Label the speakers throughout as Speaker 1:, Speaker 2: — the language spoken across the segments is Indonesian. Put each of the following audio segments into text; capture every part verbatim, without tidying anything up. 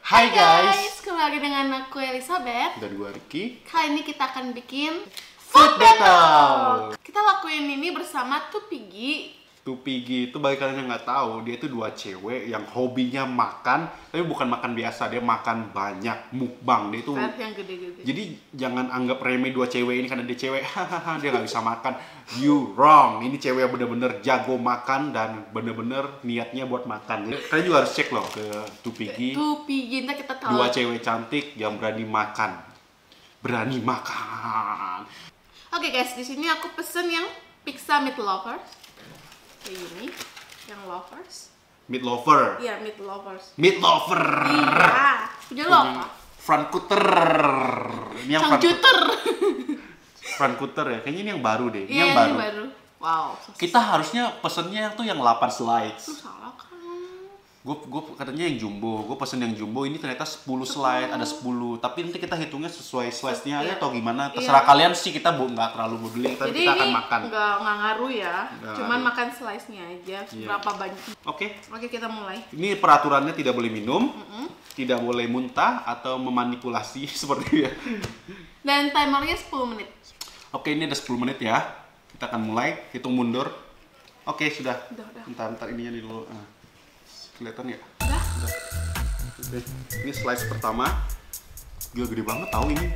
Speaker 1: Hai guys,
Speaker 2: kembali lagi dengan aku Elizabeth
Speaker 1: dan gue Ricky.
Speaker 2: Kali ini kita akan bikin
Speaker 1: Food Battle.
Speaker 2: Kita lakuin ini bersama Tupigi.
Speaker 1: Tupigi itu bagi kalian yang nggak tahu, dia itu dua cewek yang hobinya makan, tapi bukan makan biasa, dia makan banyak, mukbang. Dia itu
Speaker 2: yang gede-gede.
Speaker 1: Jadi jangan anggap remeh dua cewek ini karena dia cewek, hahaha dia nggak bisa makan. You wrong. Ini cewek yang bener-bener jago makan dan bener-bener niatnya buat makan. Kalian juga harus cek loh ke Tupigi.
Speaker 2: Tupigi, ntar kita tahu.
Speaker 1: Dua cewek cantik yang berani makan, berani makan.
Speaker 2: Oke guys, di sini aku pesen yang pizza meat lovers. Kayak gini, yang lovers.
Speaker 1: Meat lover.
Speaker 2: Iya, meat lovers.
Speaker 1: Meat lover.
Speaker 2: Iya, punya lo apa?
Speaker 1: Frankfurter. Ini yang
Speaker 2: Frankfurter.
Speaker 1: Frankfurter ya, kayaknya ini yang baru deh. Ini
Speaker 2: Iya,
Speaker 1: yang baru.
Speaker 2: ini baru. Wow.
Speaker 1: Kita harusnya pesennya tuh yang delapan slides.
Speaker 2: Lu salah kan?
Speaker 1: Gue gue katanya yang jumbo, gue pesen yang jumbo, ini ternyata sepuluh slide, ada sepuluh. Tapi nanti kita hitungnya sesuai slide-nya aja
Speaker 2: Iya.
Speaker 1: atau gimana. Terserah
Speaker 2: Iya.
Speaker 1: kalian sih, kita bu nggak terlalu peduli, tapi
Speaker 2: Jadi
Speaker 1: kita akan
Speaker 2: ini
Speaker 1: makan.
Speaker 2: nggak nggak ngaruh ya,
Speaker 1: Nggak
Speaker 2: cuman
Speaker 1: ngaruh.
Speaker 2: makan slice-nya aja.
Speaker 1: Iya.
Speaker 2: Berapa banyak?
Speaker 1: Oke,
Speaker 2: Oke, kita mulai.
Speaker 1: ini peraturannya tidak boleh minum,
Speaker 2: Mm-mm.
Speaker 1: tidak boleh muntah atau memanipulasi seperti ya.
Speaker 2: Dan timernya sepuluh menit.
Speaker 1: Oke, ini ada sepuluh menit ya. Kita akan mulai, hitung mundur. Oke, sudah.
Speaker 2: Udah, udah.
Speaker 1: Bentar, bentar ininya nih dulu. Ah. Kelihatan ya?
Speaker 2: Udah.
Speaker 1: Udah. Oke, ini slice pertama. Gila gede banget tahu ini.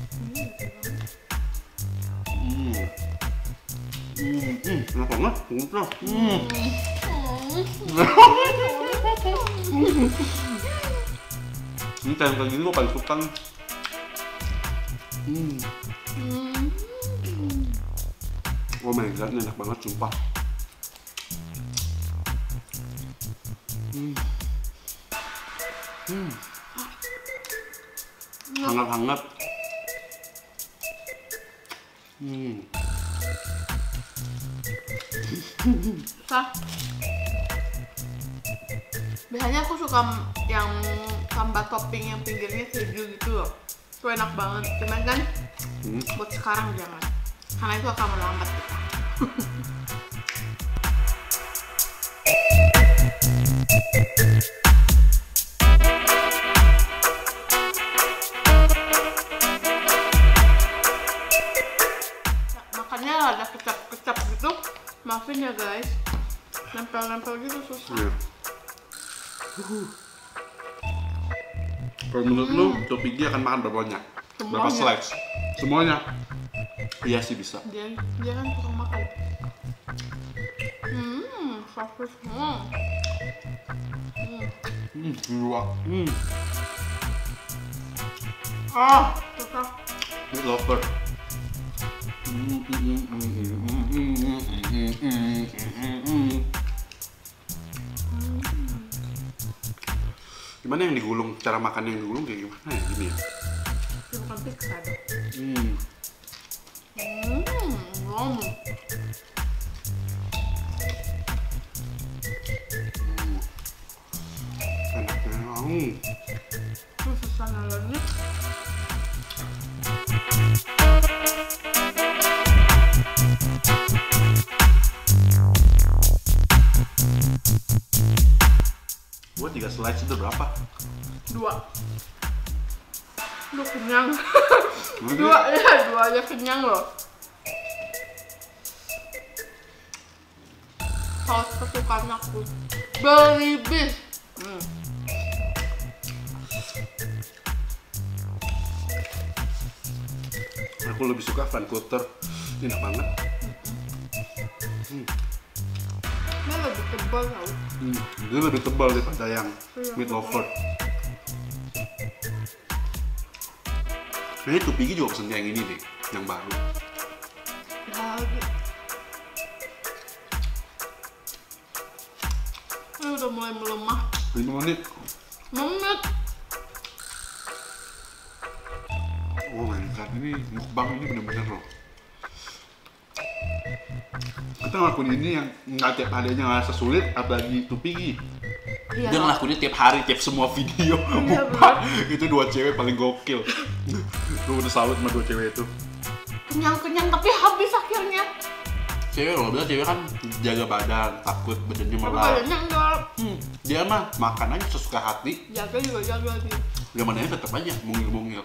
Speaker 1: Hmm. Hmm, hmm, enak banget. Hmm. Hmm. Ini kayak kayak gini gue paling suka nih. Hmm.
Speaker 2: Hmm.
Speaker 1: Oh my god, ini enak banget, sumpah. Hmm. Hmm. Hangat-hangat. Hmm.
Speaker 2: Sah. Biasanya aku suka yang tambah topping yang pinggirnya keju gitu loh. Itu enak banget. Cuman kan
Speaker 1: Hmm.
Speaker 2: buat sekarang jangan. Karena itu akan melambat kita. Makannya ada kecap-kecap gitu. Maafin ya guys. Nempel-nempel gitu susah.
Speaker 1: Iya. Uhuh. Kalau menurut lu, Tupigi akan makan berapa banyak? Berapa
Speaker 2: Semuanya.
Speaker 1: slice? Semuanya? Iya sih bisa.
Speaker 2: Dia, dia kan tukang makan. Hmm, saus. Hmm. Hmm.
Speaker 1: Hmm, dua. Hmm,
Speaker 2: Ah, susah.
Speaker 1: meat lover. Hmm, hmm, hmm, hmm, hmm, hmm, hmm, hmm, hmm, hmm, hmm. Gimana yang digulung? Cara makan yang digulung kayak gimana ya? Gini ya?
Speaker 2: Ini bukan pizza dong.
Speaker 1: Hmm.
Speaker 2: Hmm, wow.
Speaker 1: Enaknya. Hmm.
Speaker 2: Itu susah nalanya.
Speaker 1: Buat tiga slice itu berapa?
Speaker 2: Dua. Udah kenyang.
Speaker 1: Nanti-
Speaker 2: Dua ya, dua aja kenyang loh. Saus kesukaan aku. Berlibih. Hmm.
Speaker 1: Aku lebih suka Frankfurter. Ini enak banget.
Speaker 2: Ini lebih tebal tau.
Speaker 1: Hmm. Dia lebih tebal daripada yang
Speaker 2: Iya,
Speaker 1: meat
Speaker 2: betul.
Speaker 1: lover. Kayaknya Tupigi juga pesen yang ini deh, yang baru.
Speaker 2: Lagi. Ini udah mulai melemah.
Speaker 1: lima menit.
Speaker 2: Menit.
Speaker 1: Oh my god, ini mukbang ini bener-bener loh. Kita ngelakuin ini yang nggak tiap hari aja ngerasa sulit, apalagi Tupigi.
Speaker 2: Iya.
Speaker 1: Dia ngelakuinnya tiap hari, tiap semua video
Speaker 2: Iya,
Speaker 1: mukbang. Itu dua cewek paling gokil. Gue udah salut sama dua cewek itu.
Speaker 2: Kenyang-kenyang tapi habis akhirnya.
Speaker 1: Cewek loh, bilang cewek kan jaga badan, takut badannya
Speaker 2: Tapi
Speaker 1: melar.
Speaker 2: badannya enggak.
Speaker 1: Hmm, dia mah makan aja sesuka hati.
Speaker 2: Jaga juga jaga sih.
Speaker 1: Zamannya tetap aja mungil-mungil.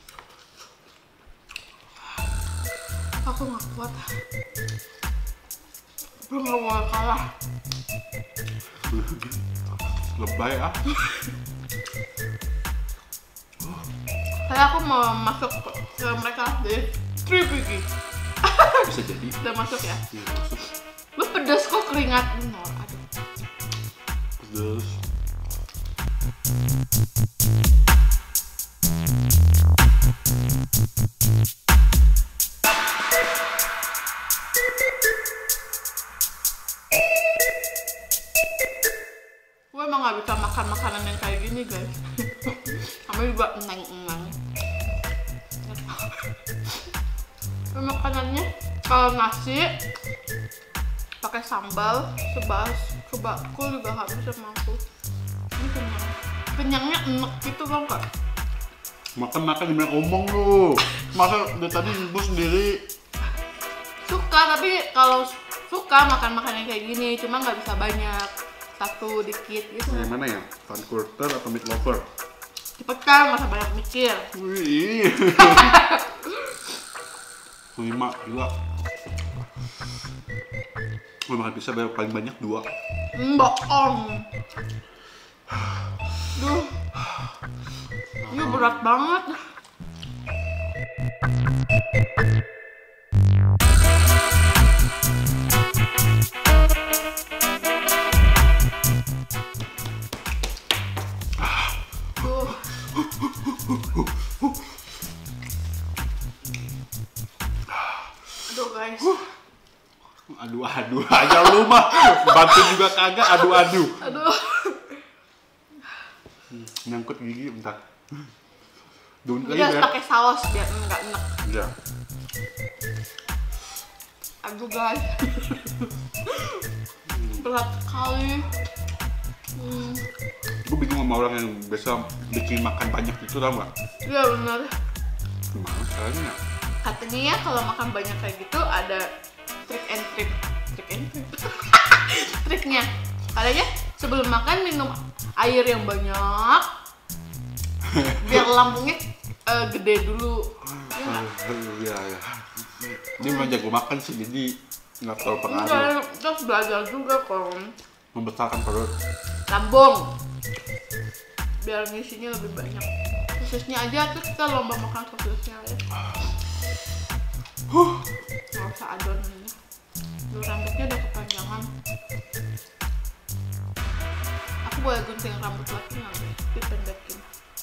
Speaker 2: Aku nggak kuat. Gue nggak mau kalah.
Speaker 1: Lebay ah.
Speaker 2: Kayak aku mau masuk ke mereka deh. Three Piggy.
Speaker 1: Bisa jadi.
Speaker 2: Udah masuk ya?
Speaker 1: Ya, masuk.
Speaker 2: Lu pedas kok keringat. No, aduh.
Speaker 1: Terus.
Speaker 2: Gue emang gak bisa makan makanan yang kayak gini guys. Kami juga eneng-eneng. Makanannya kalau nasi pakai sambal sebas coba aku juga habis sama aku. Ini kenyang. Kenyangnya enek gitu kan kak.
Speaker 1: Makan-makan dibilang omong lu. Masa dari tadi ibu sendiri.
Speaker 2: Suka tapi kalau suka makan makanan kayak gini cuma nggak bisa banyak, satu dikit gitu.
Speaker 1: Yang mana ya? Frankfurter atau meat lover?
Speaker 2: Cepetan, nggak usah banyak mikir.
Speaker 1: Wih. Lima juga. Gue makan pizza baru paling banyak dua.
Speaker 2: Hmm, bohong. Duh, ini berat banget. Duh. Aduh guys.
Speaker 1: Aduh-aduh aja lu mah. Bantu juga kagak, aduh-aduh.
Speaker 2: Aduh.
Speaker 1: Hmm, nyangkut gigi bentar. Dun
Speaker 2: Ini
Speaker 1: lagi
Speaker 2: harus
Speaker 1: ya.
Speaker 2: pakai saus biar enggak enak.
Speaker 1: Iya.
Speaker 2: Aduh guys. Berat sekali. Hmm.
Speaker 1: Gue bingung sama orang yang biasa bikin makan banyak itu, tau gak?
Speaker 2: Iya benar.
Speaker 1: Gimana caranya?
Speaker 2: Katanya ya kalau makan banyak kayak gitu ada trick and trip. Trick and trip. Triknya. Katanya sebelum makan minum air yang banyak. Biar lambungnya uh, gede dulu. Ya nggak?
Speaker 1: Iya, iya. Dia memang jago makan sih, jadi nggak terlalu pengaruh.
Speaker 2: Enggak, terus belajar juga kok.
Speaker 1: Membesarkan perut.
Speaker 2: Lambung. Biar ngisinya lebih banyak. Sosisnya aja, terus kita lomba makan sosisnya ya.
Speaker 1: Huh.
Speaker 2: Nggak usah adonannya. Lu rambutnya udah kepanjangan. Aku boleh gunting rambut lagi nggak? Dipendekin.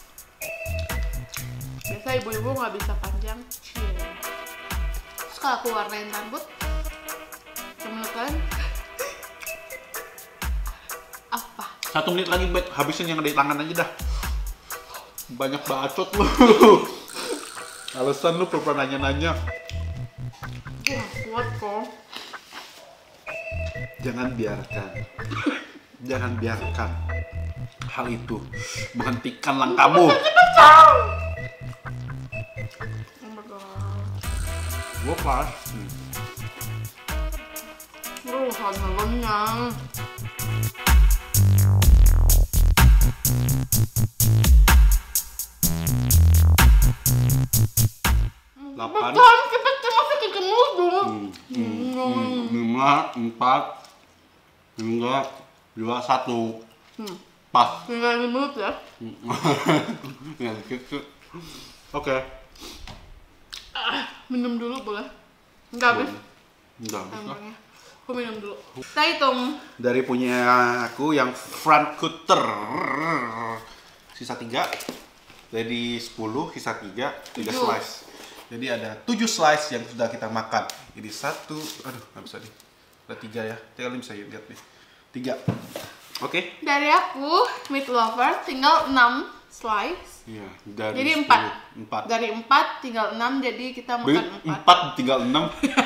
Speaker 2: Biasa ibu-ibu nggak bisa panjang. Yeah. Terus kalau aku warnain rambut, menurut kalian apa?
Speaker 1: Satu menit lagi, Bet. Habisin yang ada di tangan aja dah. Banyak bacot lu. Alasan lu pernah nanya-nanya.
Speaker 2: Wah, kuat kok.
Speaker 1: Jangan biarkan. Jangan biarkan hal itu menghentikan langkahmu.
Speaker 2: Oh my god.
Speaker 1: Gue pas. Hmm.
Speaker 2: Lu hanya kenyang.
Speaker 1: Delapan.
Speaker 2: Betul, kita masih kecemur dulu.
Speaker 1: Hmm, hmm, hmm, lima, empat, tiga, dua, satu.
Speaker 2: Hmm.
Speaker 1: Pas.
Speaker 2: Tinggal lima menit ya.
Speaker 1: Ya, gitu. Oke.
Speaker 2: Ah, minum dulu boleh? Enggak habis.
Speaker 1: Enggak,
Speaker 2: Tambahnya. Aku minum dulu. Kita hitung.
Speaker 1: dari punya aku yang Frankfurter sisa tiga, dari sepuluh sisa tiga, tiga
Speaker 2: Tujuh.
Speaker 1: slice. Jadi ada tujuh slice yang sudah kita makan. Jadi satu, aduh nggak bisa nih. Ada tiga ya, kalian bisa lihat nih. Tiga. Oke.
Speaker 2: Dari aku, meat lover, tinggal enam slice.
Speaker 1: Iya. Dari
Speaker 2: Jadi
Speaker 1: sepuluh,
Speaker 2: empat.
Speaker 1: Empat.
Speaker 2: Dari empat tinggal enam, jadi kita
Speaker 1: Dari
Speaker 2: makan empat.
Speaker 1: empat tinggal enam.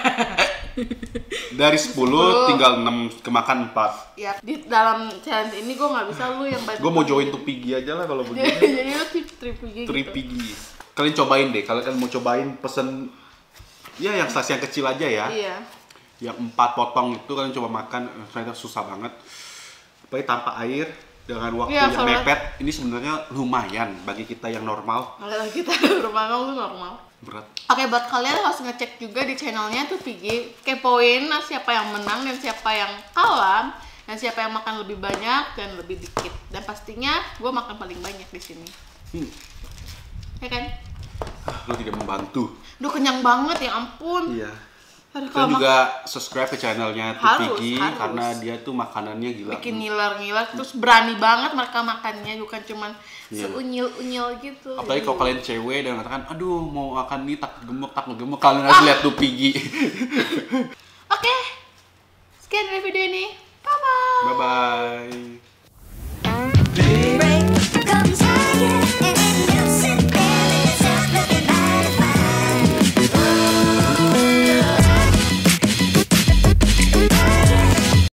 Speaker 1: Dari sepuluh tinggal enam, kemakan empat.
Speaker 2: Ya, di dalam challenge ini gue nggak bisa lu yang bantu.
Speaker 1: Gue mau join tuh Piggy aja lah kalau
Speaker 2: Jadi,
Speaker 1: begini.
Speaker 2: jadi lu tip tripigi gitu.
Speaker 1: Three Piggy. Kalian cobain deh, kalau kalian mau cobain pesen ya yang slice yang kecil aja ya.
Speaker 2: Iya.
Speaker 1: yang empat potong itu kalian coba makan, ternyata susah banget. Apalagi tanpa air dengan waktu
Speaker 2: Ya,
Speaker 1: yang
Speaker 2: soalnya-
Speaker 1: mepet, ini sebenarnya lumayan bagi kita yang normal.
Speaker 2: Kalau kita normal tuh normal.
Speaker 1: Berat.
Speaker 2: Oke, buat kalian harus ngecek juga di channelnya tuh Piggy, kepoin nah, siapa yang menang dan siapa yang kalah, dan siapa yang makan lebih banyak dan lebih dikit. Dan pastinya gue makan paling banyak di sini.
Speaker 1: Hmm.
Speaker 2: Ya kan?
Speaker 1: Lu tidak membantu.
Speaker 2: Duh, kenyang banget ya ampun.
Speaker 1: Iya.
Speaker 2: Aduh,
Speaker 1: Dan
Speaker 2: kalau
Speaker 1: juga subscribe ke channelnya
Speaker 2: Harus,
Speaker 1: Tupiki
Speaker 2: harus.
Speaker 1: karena dia tuh makanannya gila.
Speaker 2: bikin ngiler-ngiler, terus berani banget mereka makannya, bukan cuman
Speaker 1: Iya.
Speaker 2: seunyil-unyil gitu.
Speaker 1: Apalagi kalau kalian cewek dan mengatakan, aduh mau makan nih tak gemuk tak gemuk, kalian harus lihat Tupiki.
Speaker 2: Oke, sekian dari video ini. Bye-bye.
Speaker 1: Bye bye.